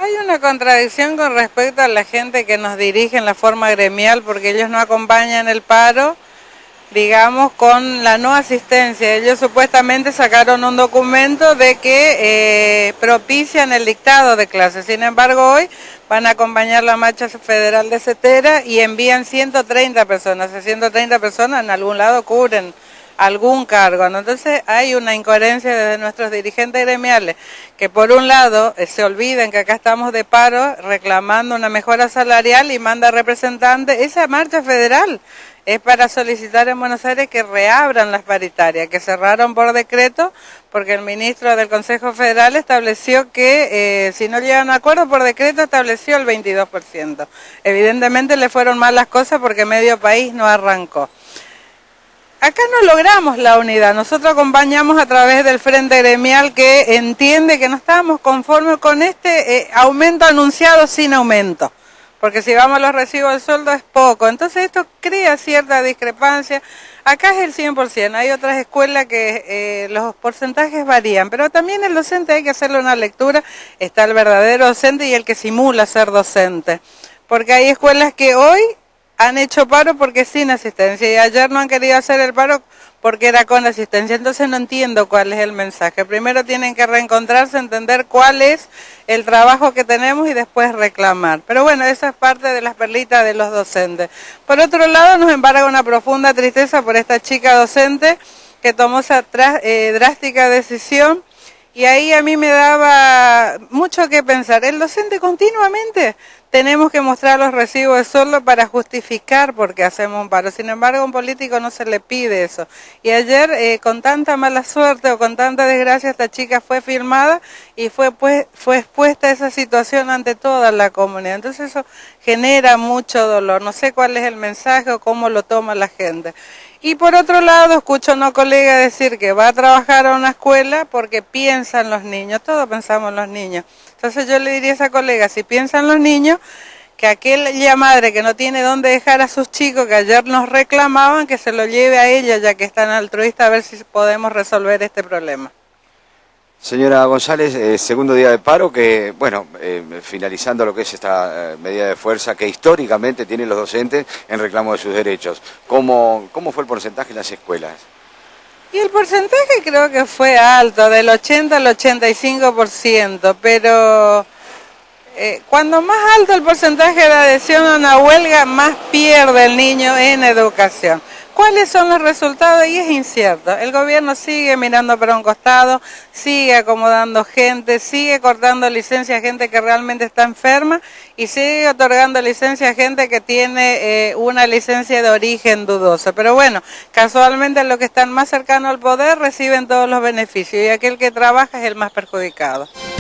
Hay una contradicción con respecto a la gente que nos dirige en la forma gremial, porque ellos no acompañan el paro, digamos, con la no asistencia. Ellos supuestamente sacaron un documento de que propician el dictado de clases. Sin embargo, hoy van a acompañar la marcha federal de Cetera y envían 130 personas. Esas 130 personas en algún lado cubren algún cargo, ¿no? Entonces hay una incoherencia desde nuestros dirigentes gremiales, que por un lado se olviden que acá estamos de paro reclamando una mejora salarial y manda representantes. Esa marcha federal es para solicitar en Buenos Aires que reabran las paritarias, que cerraron por decreto, porque el ministro del Consejo Federal estableció que si no llegan a acuerdo por decreto estableció el 22%. Evidentemente le fueron mal las cosas porque medio país no arrancó. Acá no logramos la unidad, nosotros acompañamos a través del Frente Gremial que entiende que no estábamos conformes con este aumento anunciado sin aumento, porque si vamos a los recibos del sueldo es poco, entonces esto crea cierta discrepancia. Acá es el 100%, hay otras escuelas que los porcentajes varían, pero también el docente hay que hacerle una lectura, está el verdadero docente y el que simula ser docente, porque hay escuelas que hoy han hecho paro porque sin asistencia y ayer no han querido hacer el paro porque era con asistencia. Entonces no entiendo cuál es el mensaje. Primero tienen que reencontrarse, entender cuál es el trabajo que tenemos y después reclamar. Pero bueno, esa es parte de las perlitas de los docentes. Por otro lado, nos embarga una profunda tristeza por esta chica docente que tomó esa drástica decisión. Y ahí a mí me daba mucho que pensar. El docente continuamente tenemos que mostrar los recibos de sueldo para justificar por qué hacemos un paro. Sin embargo, a un político no se le pide eso. Y ayer, con tanta mala suerte o con tanta desgracia, esta chica fue filmada y fue expuesta a esa situación ante toda la comunidad. Entonces eso genera mucho dolor. No sé cuál es el mensaje o cómo lo toma la gente. Y por otro lado, escucho a una colega decir que va a trabajar a una escuela porque piensan los niños, todos pensamos en los niños. Entonces yo le diría a esa colega, si piensan los niños, que aquella madre que no tiene dónde dejar a sus chicos, que ayer nos reclamaban, que se lo lleve a ella, ya que es tan altruista, a ver si podemos resolver este problema. Señora González, segundo día de paro que, bueno, finalizando lo que es esta medida de fuerza que históricamente tienen los docentes en reclamo de sus derechos. ¿Cómo fue el porcentaje en las escuelas? Y el porcentaje creo que fue alto, del 80 al 85%, pero cuando más alto el porcentaje de adhesión a una huelga, más pierde el niño en educación. ¿Cuáles son los resultados? Y es incierto. El gobierno sigue mirando para un costado, sigue acomodando gente, sigue cortando licencias a gente que realmente está enferma y sigue otorgando licencia a gente que tiene una licencia de origen dudosa. Pero bueno, casualmente los que están más cercanos al poder reciben todos los beneficios y aquel que trabaja es el más perjudicado.